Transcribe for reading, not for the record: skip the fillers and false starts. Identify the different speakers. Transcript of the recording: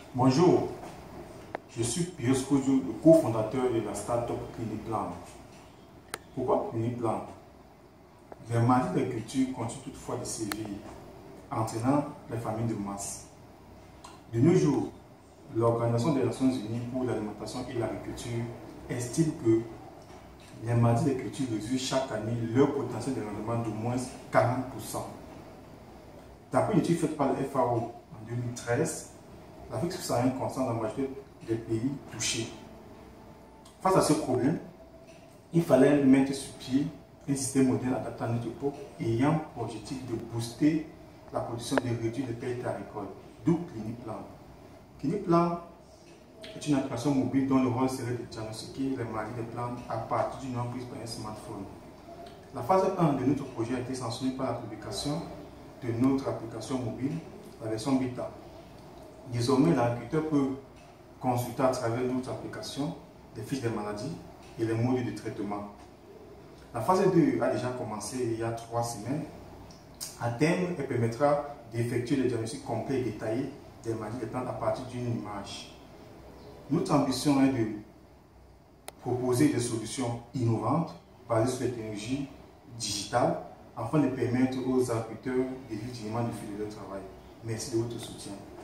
Speaker 1: Bonjour, je suis Pius Koudjou, le cofondateur de la start-up Cliniplan. Pourquoi Cliniplan? Les maladies de culture continuent toutefois de sévir, entraînant les familles de masse. De nos jours, l'Organisation des Nations Unies pour l'alimentation et l'agriculture estime que les maladies de culture réduisent chaque année leur potentiel de rendement d'au moins 40%. D'après une étude faite par le FAO en 2013, l'Afrique subsaharienne concerne la majorité des pays touchés. Face à ce problème, il fallait mettre sur pied un système moderne adapté à notre époque ayant pour objectif de booster la production et de réduire les pertes agricoles, d'où Cliniplan. Cliniplan est une application mobile dont le rôle serait de diagnostiquer les maladies des plantes à partir d'une emprise par un smartphone. La phase 1 de notre projet a été sanctionnée par la publication de notre application mobile, la version bêta. Désormais, l'agriculteur peut consulter à travers notre application les fiches des maladies et les modes de traitement. La phase 2 a déjà commencé il y a 3 semaines. À terme, elle permettra d'effectuer le diagnostic complet et détaillé des maladies des plantes à partir d'une image. Notre ambition est de proposer des solutions innovantes basées sur les technologies digitales afin de permettre aux agriculteurs de vivre dignement du fruit de leur travail. Merci de votre soutien.